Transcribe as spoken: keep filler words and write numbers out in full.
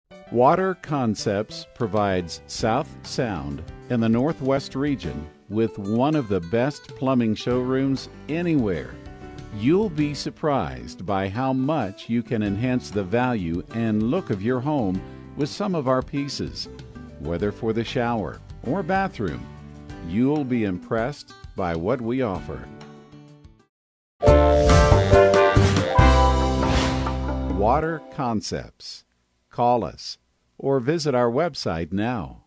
Water Concepts provides South Sound in the Northwest region with one of the best plumbing showrooms anywhere. You'll be surprised by how much you can enhance the value and look of your home with some of our pieces. Whether for the shower or bathroom, you'll be impressed by what we offer. Water Concepts. Call us or visit our website now.